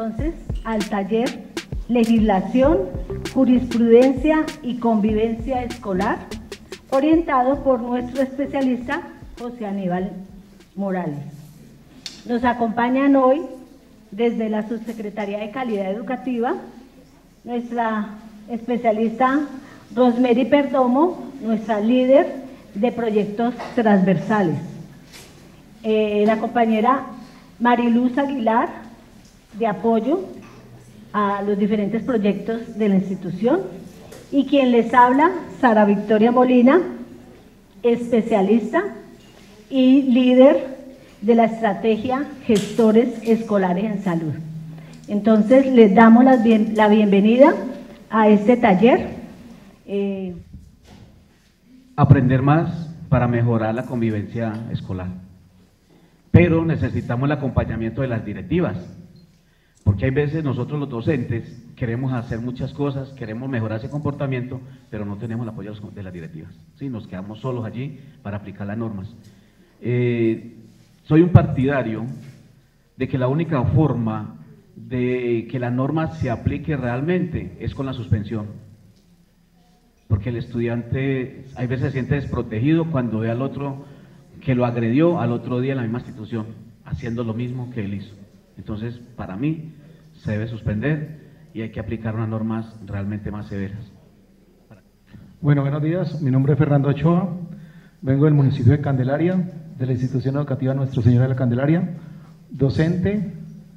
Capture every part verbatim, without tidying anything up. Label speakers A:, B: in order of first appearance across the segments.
A: entonces al taller Legislación, Jurisprudencia y Convivencia Escolar, orientado por nuestro especialista José Aníbal Morales. Nos acompañan hoy desde la Subsecretaría de Calidad Educativa nuestra especialista Rosemary Perdomo, nuestra líder de proyectos transversales, eh, la compañera Mariluz Aguilar, de apoyo a los diferentes proyectos de la institución, y quien les habla, Sara Victoria Molina, especialista y líder de la estrategia Gestores Escolares en Salud. Entonces, les damos la, bien, la bienvenida a este taller. Eh,
B: Aprender más para mejorar la convivencia escolar. Pero necesitamos el acompañamiento de las directivas, porque hay veces nosotros los docentes queremos hacer muchas cosas, queremos mejorar ese comportamiento, pero no tenemos el apoyo de las directivas. ¿Sí? Nos quedamos solos allí para aplicar las normas. Eh, soy un partidario de que la única forma de que la norma se aplique realmente es con la suspensión, porque el estudiante hay veces se siente desprotegido cuando ve al otro que lo agredió al otro día en la misma institución, haciendo lo mismo que él hizo. Entonces, para mí, se debe suspender y hay que aplicar unas normas realmente más severas.
C: Bueno, buenos días, mi nombre es Fernando Ochoa, vengo del municipio de Candelaria, de la institución educativa Nuestra Señora de la Candelaria, docente.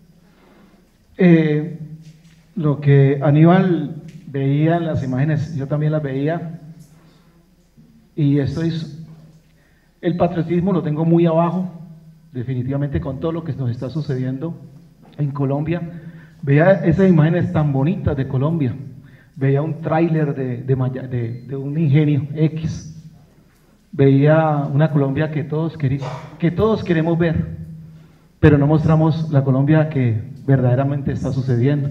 C: Eh, lo que Aníbal veía en las imágenes, yo también las veía, y esto es, el patriotismo lo tengo muy abajo, definitivamente, con todo lo que nos está sucediendo en Colombia. Veía esas imágenes tan bonitas de Colombia, veía un tráiler de, de, de, de un ingenio X, veía una Colombia que todos, que todos queremos ver, pero no mostramos la Colombia que verdaderamente está sucediendo.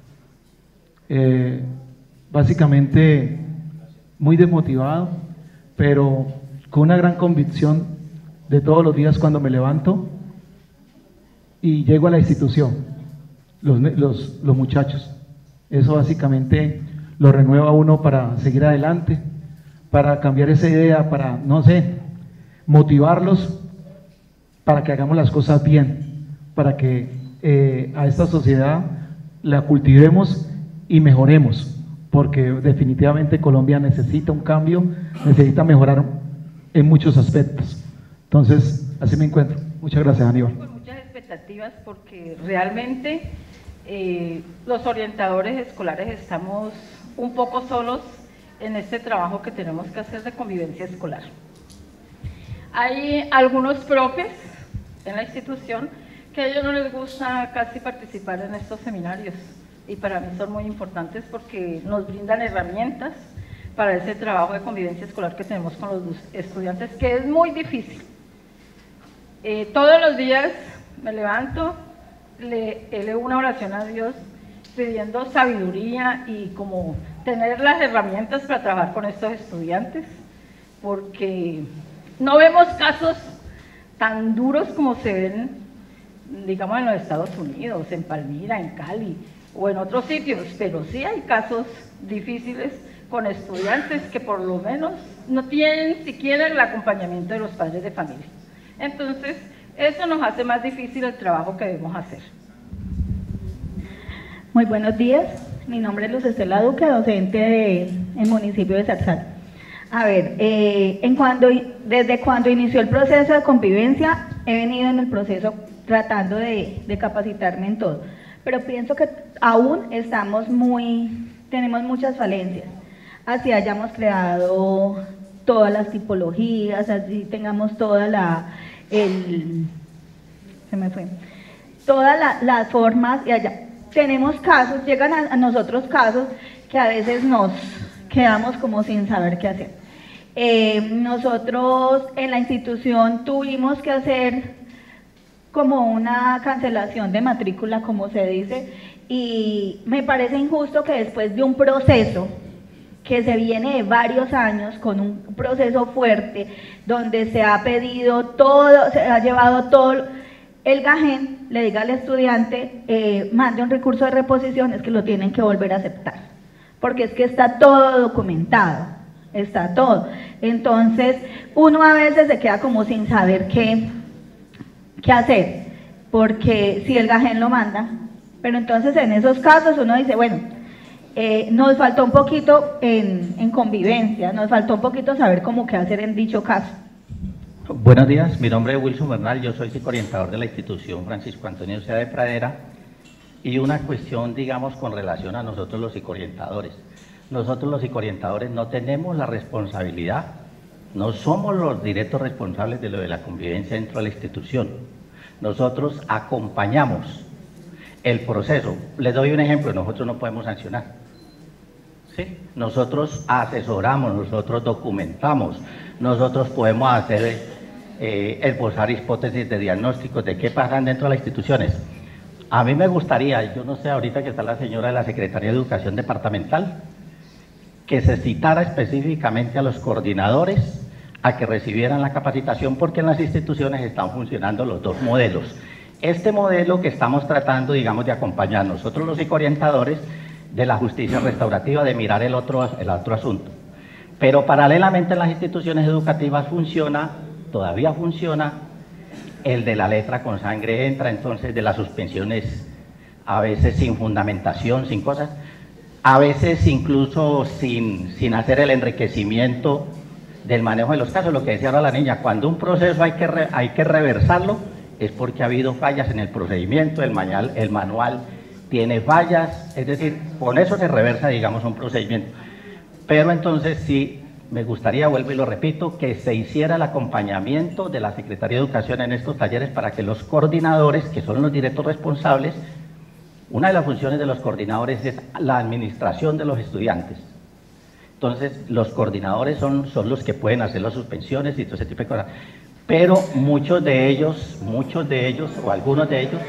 C: Eh, básicamente muy desmotivado, pero con una gran convicción de todos los días cuando me levanto y llego a la institución, los, los, los muchachos, eso básicamente lo renueva a uno para seguir adelante, para cambiar esa idea, para, no sé, motivarlos para que hagamos las cosas bien, para que eh, a esta sociedad la cultivemos y mejoremos, porque definitivamente Colombia necesita un cambio, necesita mejorar en muchos aspectos. Entonces, así me encuentro. Muchas gracias, Aníbal.
D: Con muchas expectativas, porque realmente eh, los orientadores escolares estamos un poco solos en este trabajo que tenemos que hacer de convivencia escolar. Hay algunos profes en la institución que a ellos no les gusta casi participar en estos seminarios, y para mí son muy importantes porque nos brindan herramientas para ese trabajo de convivencia escolar que tenemos con los estudiantes, que es muy difícil. Eh, todos los días me levanto, le elevo una oración a Dios pidiendo sabiduría y como tener las herramientas para trabajar con estos estudiantes, porque no vemos casos tan duros como se ven, digamos, en los Estados Unidos, en Palmira, en Cali o en otros sitios, pero sí hay casos difíciles con estudiantes que por lo menos no tienen siquiera el acompañamiento de los padres de familia. Entonces, eso nos hace más difícil el trabajo que debemos hacer.
E: Muy buenos días, mi nombre es Luz Estela Duque, docente del municipio de Zarzal. A ver, eh, en cuando, desde cuando inició el proceso de convivencia, he venido en el proceso tratando de, de capacitarme en todo, pero pienso que aún estamos muy, tenemos muchas falencias. Así hayamos creado todas las tipologías, así tengamos toda la, el, se me fue, todas la, las formas, y allá tenemos casos, llegan a, a nosotros casos que a veces nos quedamos como sin saber qué hacer. Eh, nosotros en la institución tuvimos que hacer como una cancelación de matrícula, como se dice, y me parece injusto que después de un proceso que se viene de varios años, con un proceso fuerte, donde se ha pedido todo, se ha llevado todo, el GAJEN le diga al estudiante, eh, mande un recurso de reposición, es que lo tienen que volver a aceptar, porque es que está todo documentado, está todo. Entonces, uno a veces se queda como sin saber qué, qué hacer, porque si el GAJEN lo manda, pero entonces en esos casos uno dice, bueno, eh, nos faltó un poquito en, en convivencia, nos faltó un poquito saber cómo qué hacer en dicho caso.
F: Buenos días, mi nombre es Wilson Bernal, yo soy psicoorientador de la institución Francisco Antonio Sea de Pradera, y una cuestión, digamos, con relación a nosotros los psicoorientadores. Nosotros los psicoorientadores no tenemos la responsabilidad, no somos los directos responsables de lo de la convivencia dentro de la institución. Nosotros acompañamos el proceso. Les doy un ejemplo, nosotros no podemos sancionar. ¿Sí? Nosotros asesoramos, nosotros documentamos, nosotros podemos hacer eh, esbozar hipótesis de diagnósticos de qué pasan dentro de las instituciones. A mí me gustaría, yo no sé, ahorita que está la señora de la Secretaría de Educación Departamental, que se citara específicamente a los coordinadores a que recibieran la capacitación, porque en las instituciones están funcionando los dos modelos. Este modelo que estamos tratando, digamos, de acompañar nosotros los psicoorientadores de la justicia restaurativa, de mirar el otro, el otro asunto. Pero paralelamente en las instituciones educativas funciona, todavía funciona, el de la letra con sangre entra, entonces de las suspensiones a veces sin fundamentación, sin cosas, a veces incluso sin, sin hacer el enriquecimiento del manejo de los casos. Lo que decía ahora la niña, cuando un proceso hay que, re, hay que reversarlo, es porque ha habido fallas en el procedimiento, el manual, el manual tiene fallas, es decir, con eso se reversa, digamos, un procedimiento. Pero entonces sí, me gustaría, vuelvo y lo repito, que se hiciera el acompañamiento de la Secretaría de Educación en estos talleres para que los coordinadores, que son los directos responsables, una de las funciones de los coordinadores es la administración de los estudiantes. Entonces, los coordinadores son, son los que pueden hacer las suspensiones y todo ese tipo de cosas. Pero muchos de ellos, muchos de ellos, o algunos de ellos,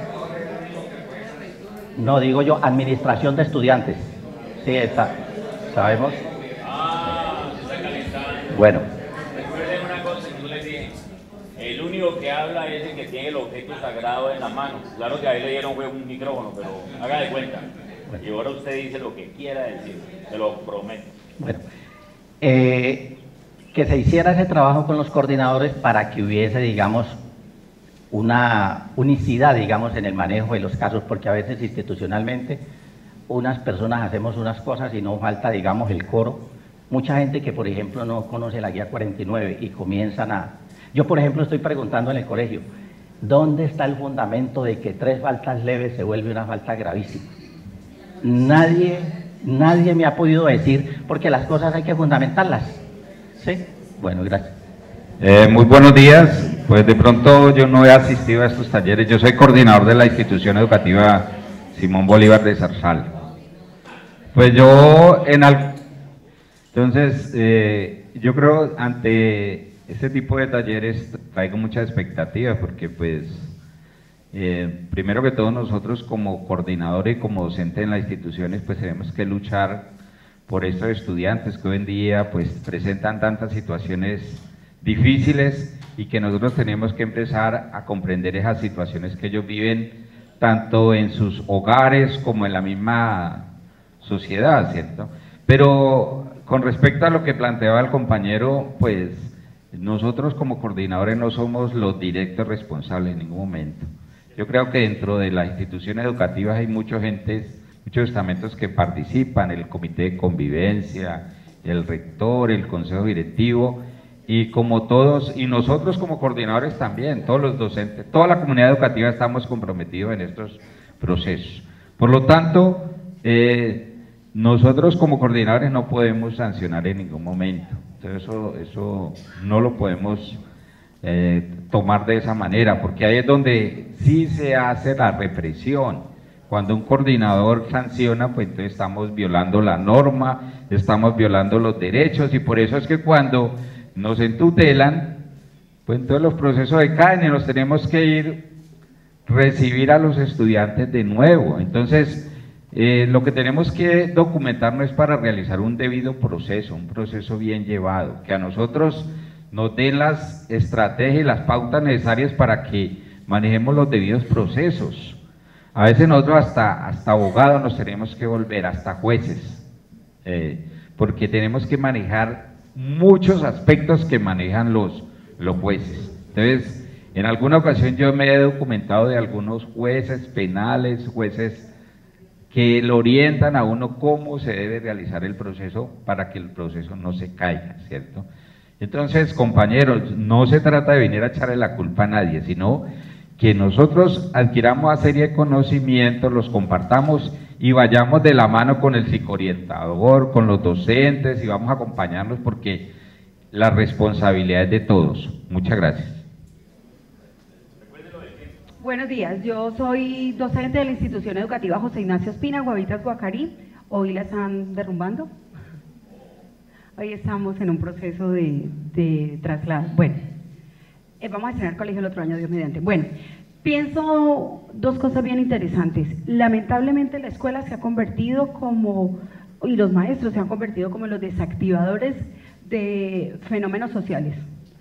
F: no digo yo, administración de estudiantes. Sí, está, sabemos. Bueno.
G: Recuerden una cosa que yo les dije, el único que habla es el que tiene el objeto sagrado en la mano. Claro que ahí le dieron un micrófono, pero haga de cuenta. Y ahora usted dice lo que quiera decir, se lo prometo.
F: Bueno, eh, que se hiciera ese trabajo con los coordinadores para que hubiese, digamos, una unicidad, digamos, en el manejo de los casos, porque a veces institucionalmente unas personas hacemos unas cosas y no falta, digamos, el coro. Mucha gente que, por ejemplo, no conoce la guía cuarenta y nueve y comienzan a... Yo, por ejemplo, estoy preguntando en el colegio, ¿dónde está el fundamento de que tres faltas leves se vuelve una falta gravísima? Nadie, nadie me ha podido decir, porque las cosas hay que fundamentarlas. ¿Sí? Bueno, gracias.
H: Eh, muy buenos días. Pues de pronto yo no he asistido a estos talleres. Yo soy coordinador de la institución educativa Simón Bolívar de Zarzal. Pues yo en al... Entonces, eh, yo creo ante este tipo de talleres traigo muchas expectativas porque pues eh, primero que todo nosotros como coordinadores y como docentes en las instituciones pues tenemos que luchar por estos estudiantes que hoy en día pues presentan tantas situaciones difíciles y que nosotros tenemos que empezar a comprender esas situaciones que ellos viven tanto en sus hogares como en la misma sociedad, ¿cierto? Pero con respecto a lo que planteaba el compañero, pues nosotros como coordinadores no somos los directos responsables en ningún momento. Yo creo que dentro de las instituciones educativas hay muchos entes, muchos estamentos que participan, el comité de convivencia, el rector, el consejo directivo, y como todos, y nosotros como coordinadores también, todos los docentes, toda la comunidad educativa estamos comprometidos en estos procesos. Por lo tanto, eh, nosotros como coordinadores no podemos sancionar en ningún momento, entonces eso, eso no lo podemos eh, tomar de esa manera, porque ahí es donde sí se hace la represión. Cuando un coordinador sanciona, pues entonces estamos violando la norma, estamos violando los derechos, y por eso es que cuando nos entutelan, pues entonces los procesos decaen y nos tenemos que ir recibir a los estudiantes de nuevo. Entonces, Eh, lo que tenemos que documentar no es para realizar un debido proceso, un proceso bien llevado, que a nosotros nos den las estrategias y las pautas necesarias para que manejemos los debidos procesos. A veces nosotros hasta, hasta abogados nos tenemos que volver, hasta jueces, eh, porque tenemos que manejar muchos aspectos que manejan los, los jueces. Entonces, en alguna ocasión yo me he documentado de algunos jueces penales, jueces que lo orientan a uno cómo se debe realizar el proceso para que el proceso no se caiga, ¿cierto? Entonces, compañeros, no se trata de venir a echarle la culpa a nadie, sino que nosotros adquiramos una serie de conocimientos, los compartamos y vayamos de la mano con el psicoorientador, con los docentes y vamos a acompañarlos porque la responsabilidad es de todos. Muchas gracias.
I: Buenos días, yo soy docente de la institución educativa José Ignacio Espina, Guavitas, Guacarí. Hoy la están derrumbando. Hoy estamos en un proceso de, de traslado. Bueno, eh, vamos a estrenar colegio el otro año, Dios mediante. Bueno, pienso dos cosas bien interesantes. Lamentablemente la escuela se ha convertido como, y los maestros se han convertido como los desactivadores de fenómenos sociales.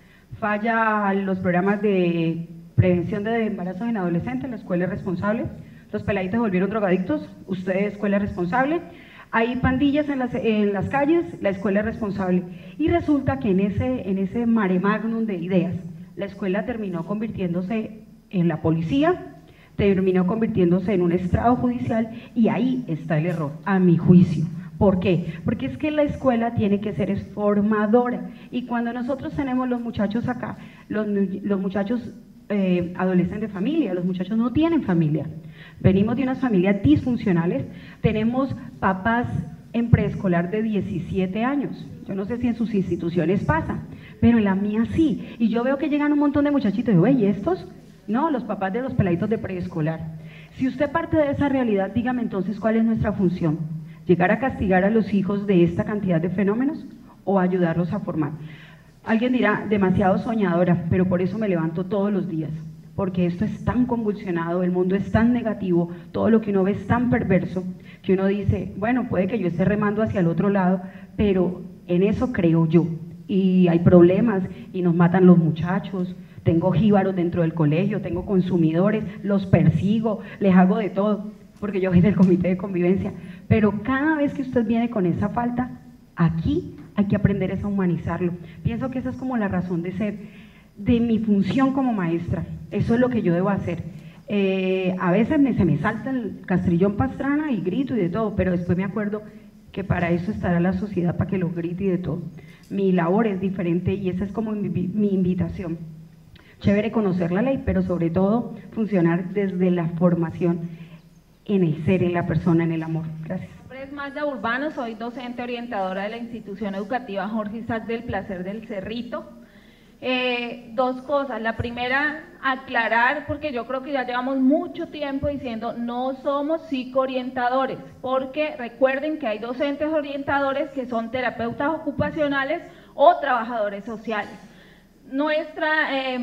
I: Falla los programas de prevención de embarazos en adolescentes, la escuela es responsable. Los peladitos se volvieron drogadictos, usted es escuela responsable. Hay pandillas en las, en las calles, la escuela es responsable. Y resulta que en ese, en ese mare magnum de ideas, la escuela terminó convirtiéndose en la policía, terminó convirtiéndose en un estrado judicial, y ahí está el error, a mi juicio. ¿Por qué? Porque es que la escuela tiene que ser formadora, y cuando nosotros tenemos los muchachos acá, los, los muchachos eh, adolecen de familia, los muchachos no tienen familia, venimos de unas familias disfuncionales, tenemos papás en preescolar de diecisiete años, yo no sé si en sus instituciones pasa, pero en la mía sí, y yo veo que llegan un montón de muchachitos y digo, ¿y estos? No, los papás de los peladitos de preescolar. Si usted parte de esa realidad, dígame entonces cuál es nuestra función, llegar a castigar a los hijos de esta cantidad de fenómenos o ayudarlos a formar. Alguien dirá, demasiado soñadora, pero por eso me levanto todos los días, porque esto es tan convulsionado, el mundo es tan negativo, todo lo que uno ve es tan perverso, que uno dice, bueno, puede que yo esté remando hacia el otro lado, pero en eso creo yo, y hay problemas, y nos matan los muchachos, tengo jíbaros dentro del colegio, tengo consumidores, los persigo, les hago de todo, porque yo soy del comité de convivencia, pero cada vez que usted viene con esa falta, aquí hay que aprender a humanizarlo. Pienso que esa es como la razón de ser de mi función como maestra, eso es lo que yo debo hacer. Eh, a veces me, se me salta el Castrillón Pastrana y grito y de todo, pero después me acuerdo que para eso estará la sociedad, para que lo grite y de todo. Mi labor es diferente y esa es como mi, mi invitación. Chévere conocer la ley, pero sobre todo funcionar desde la formación en el ser, en la persona, en el amor. Gracias.
J: Mi nombre es Magda Urbano, soy docente orientadora de la institución educativa Jorge Isaac del Placer del Cerrito. Eh, dos cosas, la primera, aclarar, porque yo creo que ya llevamos mucho tiempo diciendo no somos psicoorientadores, porque recuerden que hay docentes orientadores que son terapeutas ocupacionales o trabajadores sociales. Nuestra, eh,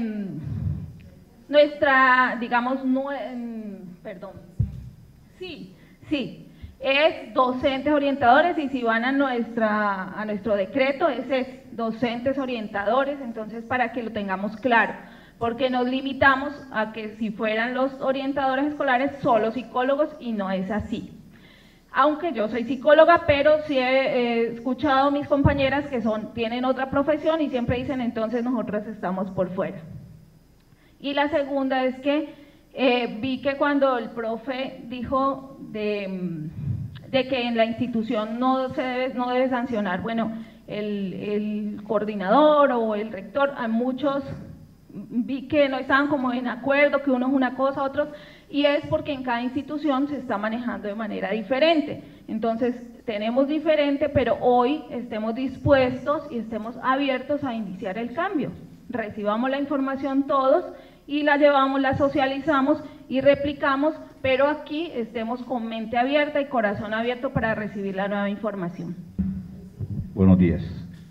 J: nuestra, digamos, no, eh, perdón, sí, sí, es docentes orientadores, y si van a nuestra a nuestro decreto, ese es docentes orientadores, entonces para que lo tengamos claro, porque nos limitamos a que si fueran los orientadores escolares solo psicólogos, y no es así. Aunque yo soy psicóloga, pero sí he, he escuchado a mis compañeras que son tienen otra profesión y siempre dicen, entonces nosotras estamos por fuera. Y la segunda es que eh, vi que cuando el profe dijo de, de que en la institución no se debe, no debe sancionar, bueno, el, el coordinador o el rector, a muchos vi que no estaban como en acuerdo, que uno es una cosa, otros, y es porque en cada institución se está manejando de manera diferente. Entonces, tenemos diferente, pero hoy estemos dispuestos y estemos abiertos a iniciar el cambio. Recibamos la información todos y la llevamos, la socializamos y replicamos, pero aquí estemos con mente abierta y corazón abierto para recibir la nueva información.
K: Buenos días.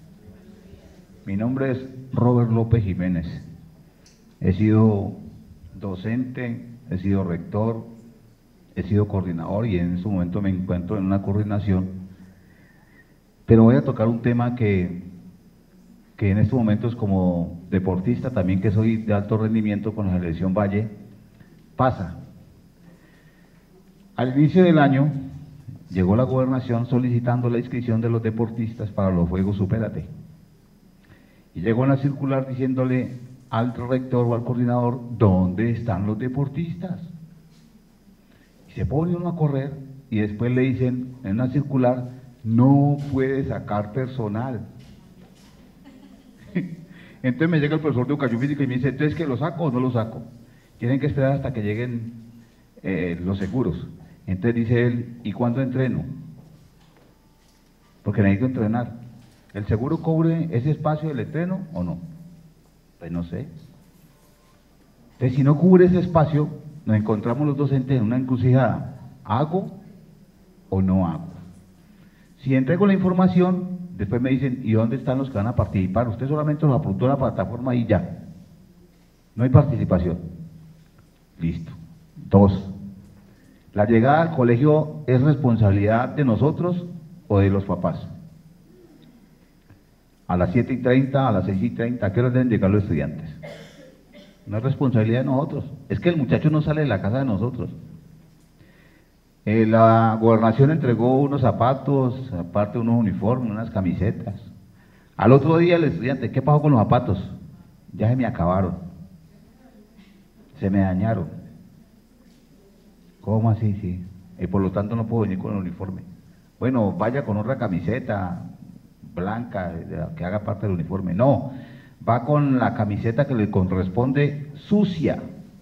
K: Mi nombre es Robert López Jiménez. He sido docente, he sido rector, he sido coordinador y en su momento me encuentro en una coordinación. Pero voy a tocar un tema que que en estos momentos como deportista, también que soy de alto rendimiento con la selección Valle, pasa. Al inicio del año llegó la gobernación solicitando la inscripción de los deportistas para los Juegos Supérate. Y llegó una circular diciéndole al rector o al coordinador, ¿dónde están los deportistas? Y se pone uno a correr y después le dicen en una circular, no puede sacar personal. Entonces me llega el profesor de educación física y me dice, ¿entonces que lo saco o no lo saco? Tienen que esperar hasta que lleguen eh, los seguros. Entonces dice él, ¿y cuándo entreno? Porque necesito entrenar. ¿El seguro cubre ese espacio del entreno o no? Pues no sé. Entonces si no cubre ese espacio, nos encontramos los docentes en una encrucijada. ¿Hago o no hago? Si entrego la información, después me dicen, ¿y dónde están los que van a participar? Usted solamente los apuntó a la plataforma y ya. No hay participación. Listo. Dos. ¿La llegada al colegio es responsabilidad de nosotros o de los papás? A las siete y treinta, a las seis y treinta, ¿a qué hora deben llegar los estudiantes? No es responsabilidad de nosotros. Es que el muchacho no sale de la casa de nosotros. Eh, la gobernación entregó unos zapatos, aparte unos uniformes, unas camisetas. Al otro día el estudiante, ¿qué pasó con los zapatos? Ya se me acabaron. Se me dañaron. ¿Cómo así? Sí. Y por lo tanto no puedo venir con el uniforme. Bueno, vaya con otra camiseta blanca que haga parte del uniforme. No, va con la camiseta que le corresponde sucia,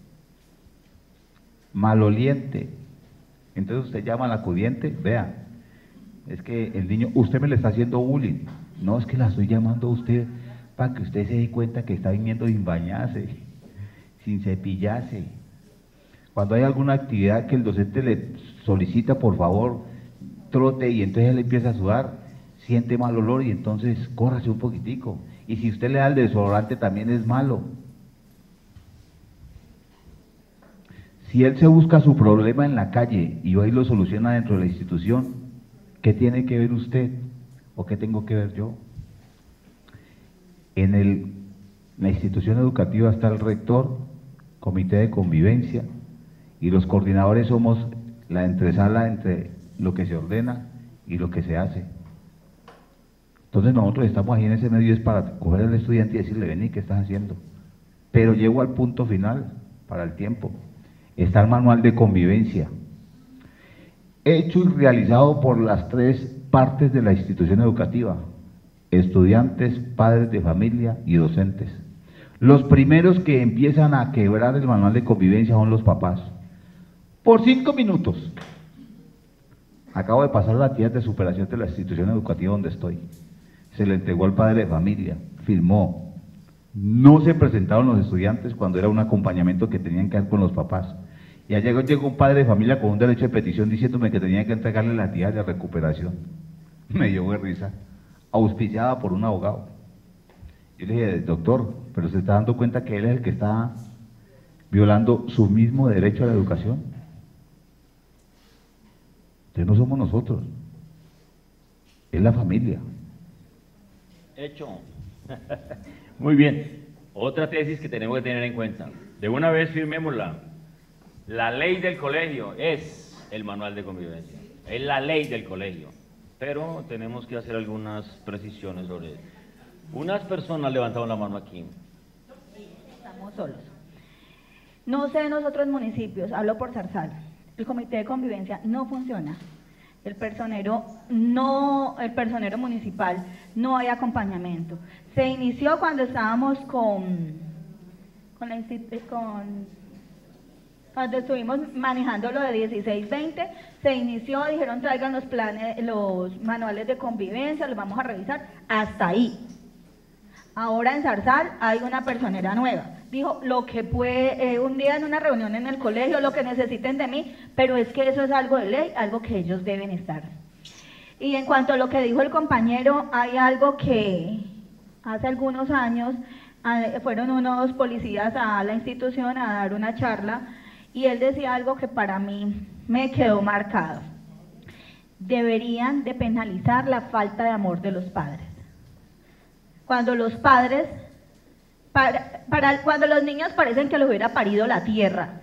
K: maloliente. Entonces usted llama al acudiente, vea, es que el niño, usted me le está haciendo bullying. No, es que la estoy llamando a usted para que usted se dé cuenta que está viniendo sin bañarse, sin cepillarse. Cuando hay alguna actividad que el docente le solicita, por favor, trote, y entonces él empieza a sudar, siente mal olor y entonces córrase un poquitico. Y si usted le da el desodorante también es malo. Si él se busca su problema en la calle y hoy lo soluciona dentro de la institución, ¿qué tiene que ver usted o qué tengo que ver yo? En el, la institución educativa está el rector, comité de convivencia, y los coordinadores somos la entresala entre lo que se ordena y lo que se hace. Entonces nosotros estamos ahí en ese medio es para coger al estudiante y decirle, vení, ¿qué estás haciendo? Pero llego al punto final, para el tiempo. Está el manual de convivencia, hecho y realizado por las tres partes de la institución educativa, estudiantes, padres de familia y docentes. Los primeros que empiezan a quebrar el manual de convivencia son los papás. Por cinco minutos. Acabo de pasar la actividad de superación de la institución educativa donde estoy. Se le entregó al padre de familia, firmó. No se presentaron los estudiantes cuando era un acompañamiento que tenían que hacer con los papás. Y allá llegó, llegó un padre de familia con un derecho de petición diciéndome que tenía que entregarle la actividad de recuperación. Me dio de risa, auspiciada por un abogado. Yo le dije, doctor, pero se está dando cuenta que él es el que está violando su mismo derecho a la educación. Entonces no somos nosotros, es la familia.
G: Hecho. Muy bien. Otra tesis que tenemos que tener en cuenta. De una vez firmémosla. La ley del colegio es el manual de convivencia. Es la ley del colegio. Pero tenemos que hacer algunas precisiones sobre eso. Unas personas levantaron la mano aquí.
E: Estamos solos. No sé en los otros municipios, hablo por Zarzal. El comité de convivencia no funciona. El personero no, el personero municipal no hay acompañamiento. Se inició cuando estábamos con, con la con cuando estuvimos manejando lo de dieciséis veinte, se inició, dijeron traigan los planes, los manuales de convivencia, los vamos a revisar, hasta ahí. Ahora en Zarzal hay una personera nueva. Dijo, lo que puede, eh, un día en una reunión en el colegio, lo que necesiten de mí, pero es que eso es algo de ley, algo que ellos deben estar. Y en cuanto a lo que dijo el compañero, hay algo que hace algunos años eh, fueron unos policías a la institución a dar una charla, y él decía algo que para mí me quedó marcado. Deberían de penalizar la falta de amor de los padres. cuando los padres, para, para, cuando los niños parecen que los hubiera parido la tierra.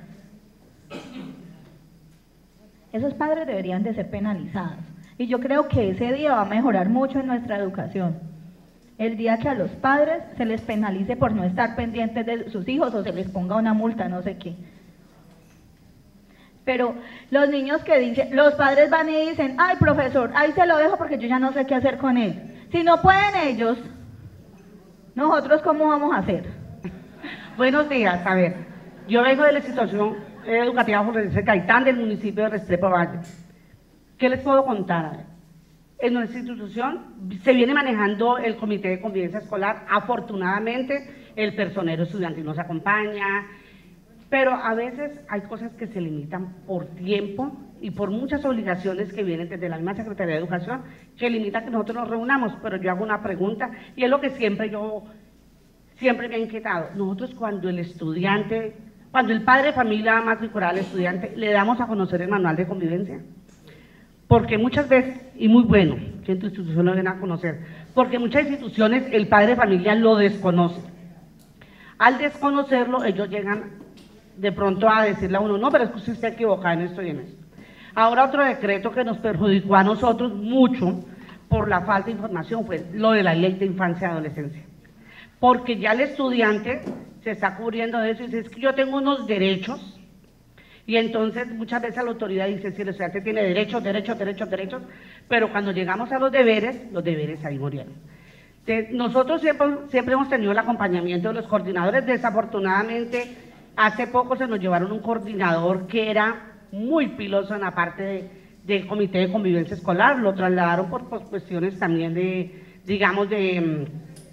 E: Esos padres deberían de ser penalizados. Y yo creo que ese día va a mejorar mucho en nuestra educación. El día que a los padres se les penalice por no estar pendientes de sus hijos o se les ponga una multa, no sé qué. Pero los niños que dicen, los padres van y dicen, ay profesor, ahí se lo dejo porque yo ya no sé qué hacer con él. Si no pueden ellos, ¿nosotros cómo vamos a hacer?
L: Buenos días, a ver, yo vengo de la institución educativa Jorge Gaitán del municipio de Restrepo Valle. ¿Qué les puedo contar? En nuestra institución se viene manejando el Comité de Convivencia Escolar. Afortunadamente el personal estudiantil nos acompaña, pero a veces hay cosas que se limitan por tiempo y por muchas obligaciones que vienen desde la misma Secretaría de Educación que limitan que nosotros nos reunamos. Pero yo hago una pregunta y es lo que siempre yo, siempre me ha inquietado. Nosotros cuando el estudiante, cuando el padre de familia va a matricular al estudiante, le damos a conocer el manual de convivencia. Porque muchas veces, y muy bueno que en tu institución lo den a conocer, porque muchas instituciones el padre de familia lo desconoce. Al desconocerlo, ellos llegan de pronto a decirle a uno, no, pero es que usted está equivocado en esto y en esto. Ahora otro decreto que nos perjudicó a nosotros mucho por la falta de información fue lo de la ley de infancia y adolescencia. Porque ya el estudiante se está cubriendo de eso y dice, es que yo tengo unos derechos. Y entonces muchas veces la autoridad dice, si el estudiante tiene derechos, derechos, derechos, derechos, pero cuando llegamos a los deberes, los deberes ahí murieron. Entonces, nosotros siempre, siempre hemos tenido el acompañamiento de los coordinadores. Desafortunadamente, hace poco se nos llevaron un coordinador que era muy piloso en la parte de, del Comité de Convivencia Escolar, lo trasladaron por pues, cuestiones también de, digamos, de,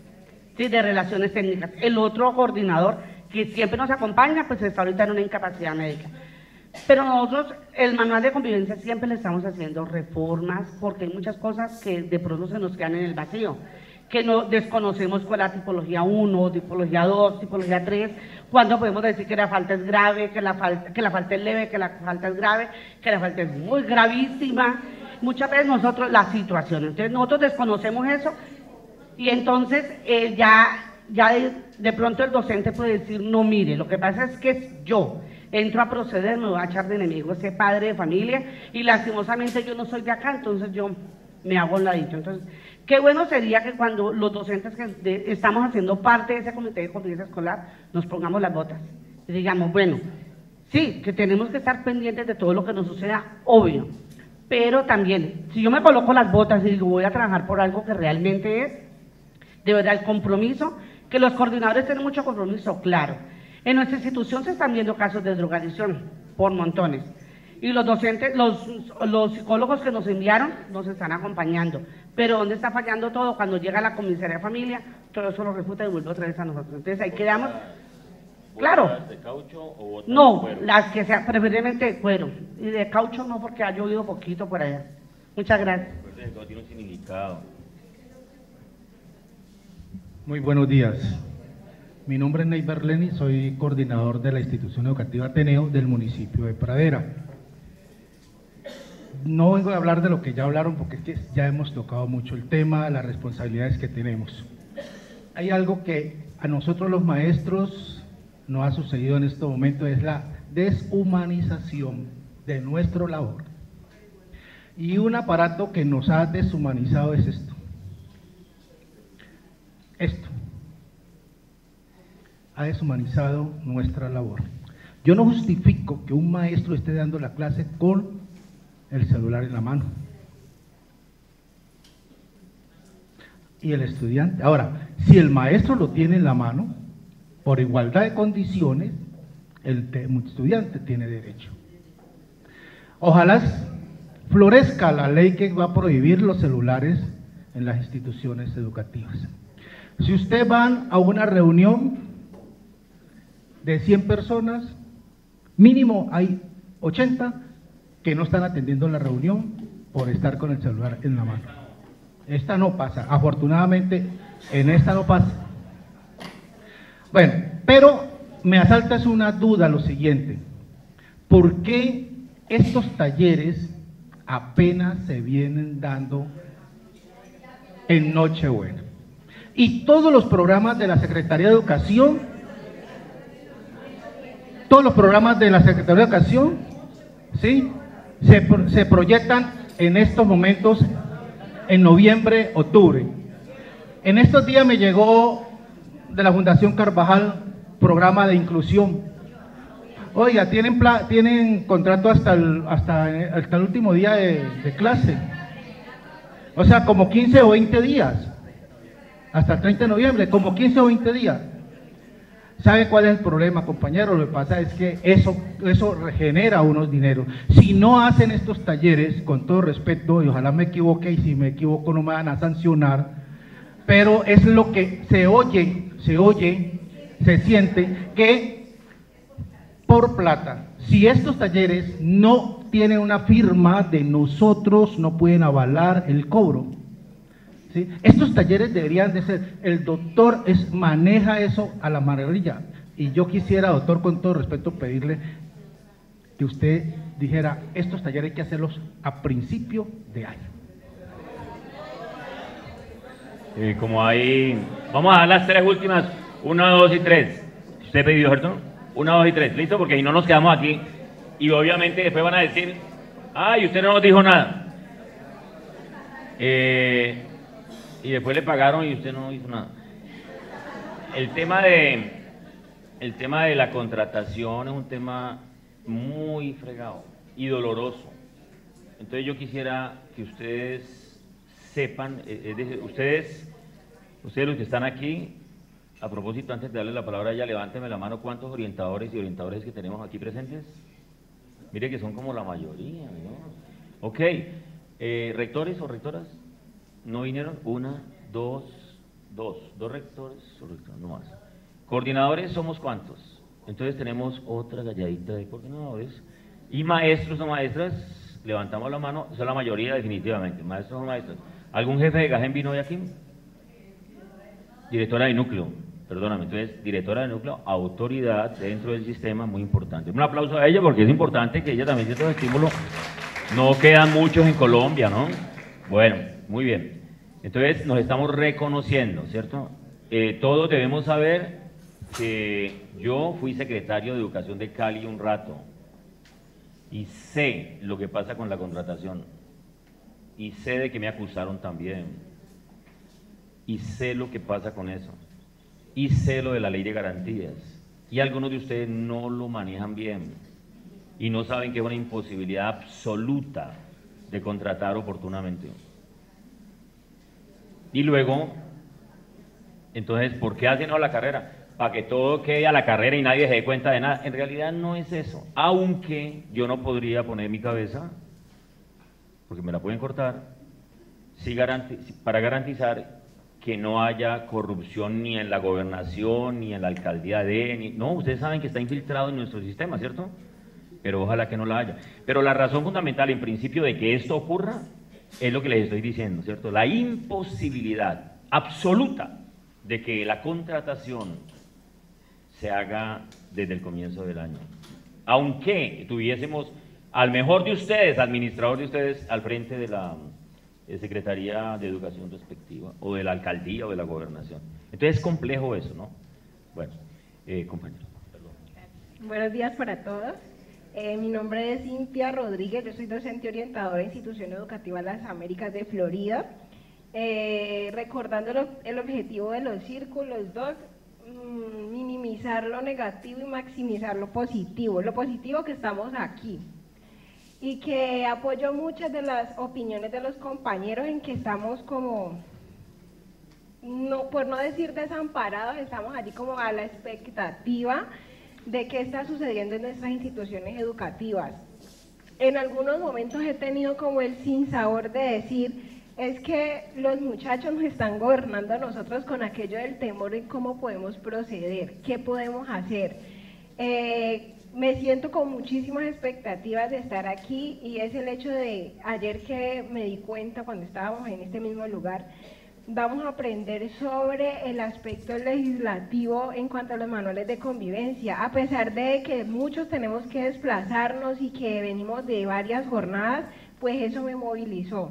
L: de, de relaciones técnicas. El otro coordinador, que siempre nos acompaña, pues está ahorita en una incapacidad médica. Pero nosotros, el manual de convivencia siempre le estamos haciendo reformas, porque hay muchas cosas que de pronto se nos quedan en el vacío, que no desconocemos cuál es la tipología uno, tipología dos, tipología tres, cuando podemos decir que la falta es grave, que la falta, que la falta es leve, que la falta es grave, que la falta es muy gravísima. Muchas veces nosotros, la situación, entonces nosotros desconocemos eso, y entonces eh, ya, ya de, de pronto el docente puede decir, no mire, lo que pasa es que es yo, entro a proceder, me voy a echar de enemigo ese padre de familia, y lastimosamente yo no soy de acá, entonces yo me hago un ladito. Entonces, qué bueno sería que cuando los docentes que de, estamos haciendo parte de ese comité de convivencia escolar, nos pongamos las botas y digamos, bueno, sí, que tenemos que estar pendientes de todo lo que nos suceda, obvio, pero también, si yo me coloco las botas y digo, voy a trabajar por algo que realmente es, de verdad, el compromiso, que los coordinadores tienen mucho compromiso, claro. En nuestra institución se están viendo casos de drogadicción por montones, y los docentes, los, los psicólogos que nos enviaron nos están acompañando, pero ¿dónde está fallando todo? Cuando llega la comisaría de familia, todo eso lo refuta y vuelve otra vez a nosotros. Entonces ahí quedamos, claro,
G: de caucho o botas
L: no,
G: de cuero?
L: las que sean preferiblemente de cuero, y de caucho no, porque ha llovido poquito por allá. Muchas gracias.
G: Recuerde que todo tiene un significado.
C: Muy buenos días. Mi nombre es Neiber Leni, soy coordinador de la institución educativa Ateneo del municipio de Pradera. No vengo a hablar de lo que ya hablaron porque es que ya hemos tocado mucho el tema, las responsabilidades que tenemos. Hay algo que a nosotros los maestros nos ha sucedido en este momento, es la deshumanización de nuestra labor. Y un aparato que nos ha deshumanizado es esto. Esto ha deshumanizado nuestra labor. Yo no justifico que un maestro esté dando la clase con el celular en la mano. Y el estudiante. Ahora, si el maestro lo tiene en la mano, por igualdad de condiciones, el estudiante tiene derecho. Ojalá florezca la ley que va a prohibir los celulares en las instituciones educativas. Si usted va a una reunión de cien personas, mínimo hay ochenta que no están atendiendo la reunión por estar con el celular en la mano. Esta no pasa, afortunadamente en esta no pasa. Bueno, pero me asalta es una duda lo siguiente, ¿por qué estos talleres apenas se vienen dando en Nochebuena? y todos los programas de la Secretaría de Educación, todos los programas de la Secretaría de Educación, ¿sí? se, se proyectan en estos momentos en noviembre, octubre. En estos días me llegó de la Fundación Carvajal programa de inclusión. Oiga, tienen, pla tienen contrato hasta el, hasta, hasta el último día de, de clase. O sea, como quince o veinte días. Hasta el treinta de noviembre, como quince o veinte días. ¿Sabe cuál es el problema, compañero? Lo que pasa es que eso, eso regenera unos dineros. Si no hacen estos talleres, con todo respeto, y ojalá me equivoque, y si me equivoco no me van a sancionar, pero es lo que se oye, se oye, se siente, que por plata, si estos talleres no tienen una firma de nosotros, no pueden avalar el cobro. ¿Sí? Estos talleres deberían de ser, el doctor es, maneja eso a la maravilla, y yo quisiera, doctor, con todo respeto, pedirle que usted dijera, estos talleres hay que hacerlos a principio de año.
G: Y como ahí, vamos a dar las tres últimas, una, dos y tres. Usted pidió, ¿cierto? Una, dos y tres, ¿listo? Porque si no nos quedamos aquí, y obviamente después van a decir, ay, usted no nos dijo nada. Eh... Y después le pagaron y usted no hizo nada. El tema de, el tema de la contratación es un tema muy fregado y doloroso. Entonces yo quisiera que ustedes sepan, es decir, ustedes, ustedes los que están aquí, a propósito, antes de darle la palabra a ella, levánteme la mano, ¿cuántos orientadores y orientadores que tenemos aquí presentes? Mire que son como la mayoría, ¿no? Ok, eh, ¿rectores o rectoras? ¿No vinieron? Una, dos, dos, dos rectores, no más. ¿Coordinadores somos cuántos? Entonces tenemos otra galladita de coordinadores. ¿Y maestros o maestras? Levantamos la mano, son la mayoría definitivamente, maestros o maestras. ¿Algún jefe de Gajen vino hoy aquí? Directora de núcleo, perdóname, entonces directora de núcleo, autoridad dentro del sistema, muy importante. Un aplauso a ella porque es importante que ella también sienta un estímulo. No quedan muchos en Colombia, ¿no? Bueno. Muy bien, entonces nos estamos reconociendo, ¿cierto? Eh, todos debemos saber que yo fui secretario de Educación de Cali un rato y sé lo que pasa con la contratación y sé de que me acusaron también y sé lo que pasa con eso y sé lo de la ley de garantías y algunos de ustedes no lo manejan bien y no saben que es una imposibilidad absoluta de contratar oportunamente. Y luego, entonces, ¿por qué hacen no la carrera? Para que todo quede a la carrera y nadie se dé cuenta de nada. En realidad no es eso. Aunque yo no podría poner mi cabeza, porque me la pueden cortar, sí garanti- para garantizar que no haya corrupción ni en la gobernación, ni en la alcaldía de... Ni, no, ustedes saben que está infiltrado en nuestro sistema, ¿cierto? Pero ojalá que no la haya. Pero la razón fundamental, en principio, de que esto ocurra, es lo que les estoy diciendo, ¿cierto? La imposibilidad absoluta de que la contratación se haga desde el comienzo del año. Aunque tuviésemos al mejor de ustedes, administrador de ustedes, al frente de la eh, Secretaría de Educación respectiva, o de la alcaldía o de la gobernación. Entonces es complejo eso, ¿no? Bueno, eh, compañero. Perdón.
M: Buenos días para todos. Eh, mi nombre es Cintia Rodríguez, yo soy docente orientadora de Institución Educativa Las Américas de Florida. Eh, recordando lo, el objetivo de los círculos dos, mmm, minimizar lo negativo y maximizar lo positivo. Lo positivo que estamos aquí y que apoyo muchas de las opiniones de los compañeros en que estamos como, no, por no decir desamparados, estamos allí como a la expectativa de qué está sucediendo en nuestras instituciones educativas. En algunos momentos he tenido como el sinsabor de decir, es que los muchachos nos están gobernando a nosotros con aquello del temor en cómo podemos proceder, qué podemos hacer. Eh, me siento con muchísimas expectativas de estar aquí y es el hecho de ayer que me di cuenta cuando estábamos en este mismo lugar, vamos a aprender sobre el aspecto legislativo en cuanto a los manuales de convivencia, a pesar de que muchos tenemos que desplazarnos y que venimos de varias jornadas, pues eso me movilizó.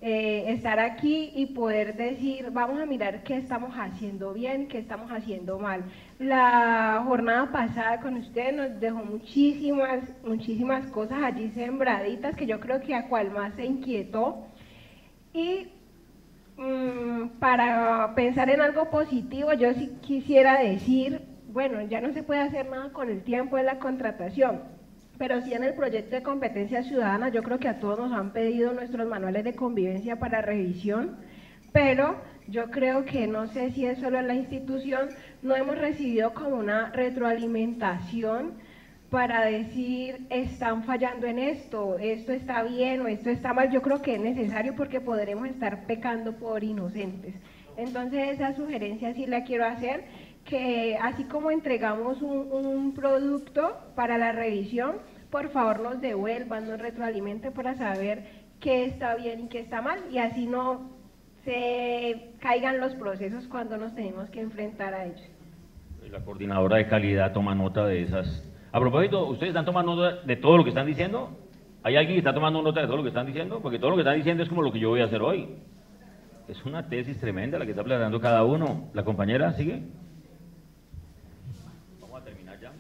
M: eh, estar aquí y poder decir, vamos a mirar qué estamos haciendo bien, qué estamos haciendo mal. La jornada pasada con ustedes nos dejó muchísimas, muchísimas cosas allí sembraditas que yo creo que a cual más se inquietó. Y mmm, para pensar en algo positivo, yo sí quisiera decir, bueno, ya no se puede hacer nada con el tiempo de la contratación, pero sí en el proyecto de competencia ciudadana, yo creo que a todos nos han pedido nuestros manuales de convivencia para revisión, pero yo creo que no sé si es solo en la institución, no hemos recibido como una retroalimentación para decir, están fallando en esto, esto está bien o esto está mal. Yo creo que es necesario porque podremos estar pecando por inocentes. Entonces esa sugerencia sí la quiero hacer, que así como entregamos un, un producto para la revisión, por favor nos devuelvan, nos retroalimenten para saber qué está bien y qué está mal, y así no se caigan los procesos cuando nos tenemos que enfrentar a ellos.
G: La coordinadora de calidad toma nota de esas. A propósito, ¿ustedes están tomando nota de todo lo que están diciendo? ¿Hay alguien que está tomando nota de todo lo que están diciendo? Porque todo lo que están diciendo es como lo que yo voy a hacer hoy. Es una tesis tremenda la que está planteando cada uno. ¿La compañera sigue? Vamos a terminar ya.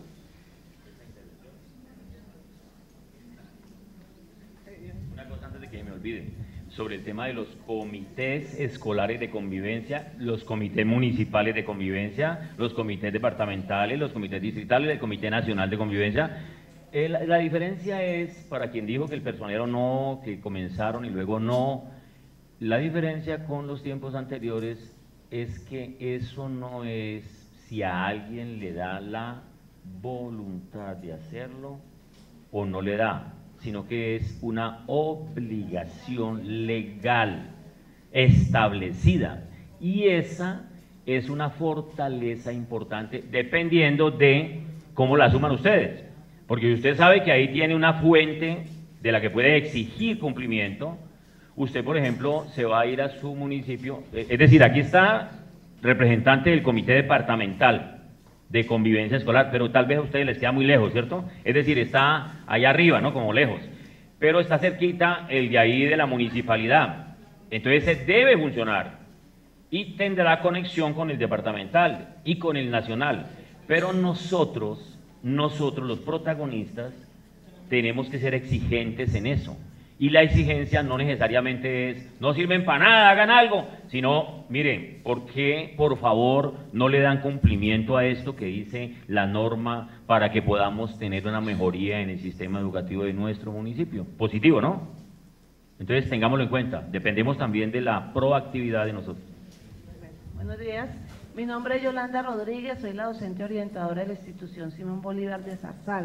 G: Una cosa antes de que me olvide. Sobre el tema de los comités escolares de convivencia, los comités municipales de convivencia, los comités departamentales, los comités distritales, el Comité Nacional de Convivencia. Eh, la, la diferencia es, para quien dijo que el personero no, que comenzaron y luego no, la diferencia con los tiempos anteriores es que eso no es si a alguien le da la voluntad de hacerlo o no le da, sino que es una obligación legal establecida, y esa es una fortaleza importante dependiendo de cómo la asuman ustedes, porque usted sabe que ahí tiene una fuente de la que puede exigir cumplimiento. Usted, por ejemplo, se va a ir a su municipio, es decir, aquí está representante del comité departamental de convivencia escolar, pero tal vez a ustedes les queda muy lejos, ¿cierto? Es decir, está allá arriba, ¿no? Como lejos, pero está cerquita el de ahí de la municipalidad, entonces se debe funcionar y tendrá conexión con el departamental y con el nacional, pero nosotros, nosotros los protagonistas, tenemos que ser exigentes en eso. Y la exigencia no necesariamente es, no sirven para nada, hagan algo, sino, miren, ¿por qué, por favor, no le dan cumplimiento a esto que dice la norma para que podamos tener una mejoría en el sistema educativo de nuestro municipio? Positivo, ¿no? Entonces, tengámoslo en cuenta, dependemos también de la proactividad de nosotros.
N: Buenos días, mi nombre es Yolanda Rodríguez, soy la docente orientadora de la institución Simón Bolívar de Zarzal.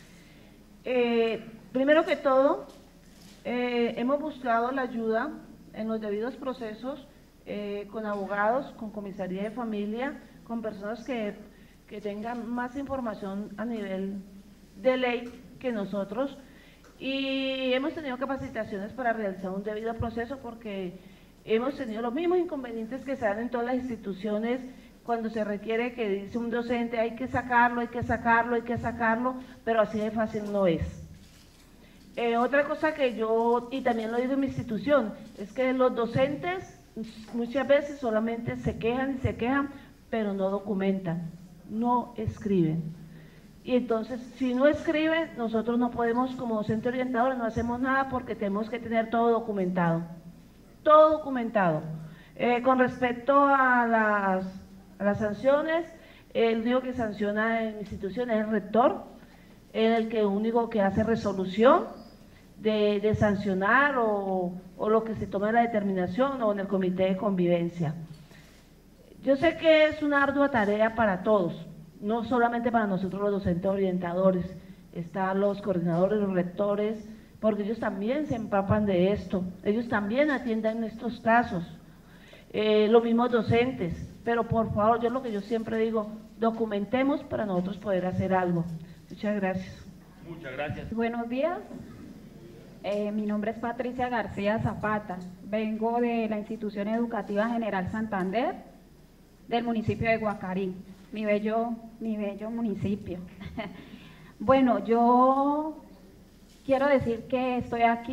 N: Eh, primero que todo, Eh, hemos buscado la ayuda en los debidos procesos eh, con abogados, con comisaría de familia, con personas que, que tengan más información a nivel de ley que nosotros, y hemos tenido capacitaciones para realizar un debido proceso porque hemos tenido los mismos inconvenientes que se dan en todas las instituciones cuando se requiere que dice un docente hay que sacarlo, hay que sacarlo, hay que sacarlo, pero así de fácil no es. Eh, otra cosa que yo, y también lo digo en mi institución, es que los docentes muchas veces solamente se quejan y se quejan, pero no documentan, no escriben. Y entonces, si no escriben, nosotros no podemos, como docente orientador, no hacemos nada porque tenemos que tener todo documentado, todo documentado. Eh, con respecto a las, a las sanciones, el único que sanciona en mi institución es el rector, es el que único que hace resolución De, de sancionar o, o lo que se tome la determinación o en el comité de convivencia. Yo sé que es una ardua tarea para todos, no solamente para nosotros los docentes orientadores, están los coordinadores, los rectores, porque ellos también se empapan de esto, ellos también atienden estos casos, eh, los mismos docentes, pero por favor, yo lo que yo siempre digo, documentemos para nosotros poder hacer algo. Muchas gracias.
G: Muchas gracias.
O: Buenos días. Eh, mi nombre es Patricia García Zapata, vengo de la Institución Educativa General Santander, del municipio de Guacarí, mi bello, mi bello municipio. Bueno, yo quiero decir que estoy aquí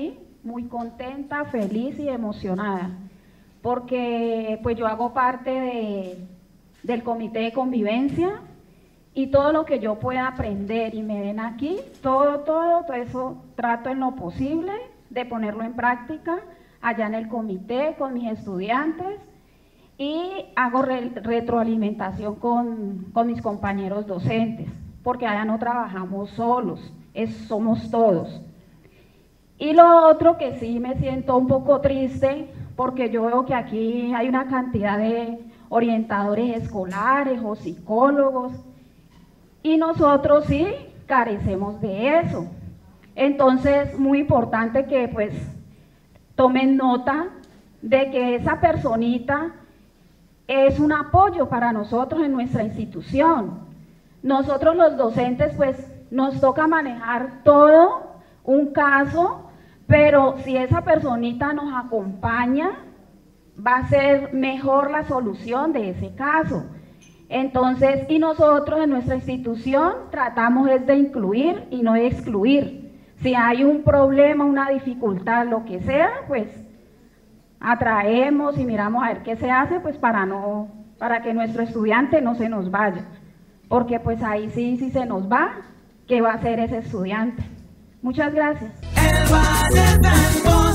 O: muy contenta, feliz y emocionada, porque pues yo hago parte de, del comité de convivencia y todo lo que yo pueda aprender y me ven aquí, todo, todo, todo eso trato en lo posible de ponerlo en práctica allá en el comité con mis estudiantes y hago re, retroalimentación con, con mis compañeros docentes, porque allá no trabajamos solos, es, somos todos. Y lo otro que sí me siento un poco triste, porque yo veo que aquí hay una cantidad de orientadores escolares o psicólogos, y nosotros sí carecemos de eso. Entonces, muy importante que pues tomen nota de que esa personita es un apoyo para nosotros en nuestra institución. Nosotros los docentes pues nos toca manejar todo un caso, pero si esa personita nos acompaña, va a ser mejor la solución de ese caso. Entonces, y nosotros en nuestra institución tratamos es de incluir y no de excluir. Si hay un problema, una dificultad, lo que sea, pues atraemos y miramos a ver qué se hace, pues para no, para que nuestro estudiante no se nos vaya. Porque pues ahí sí, si se nos va, ¿qué va a hacer ese estudiante? Muchas gracias.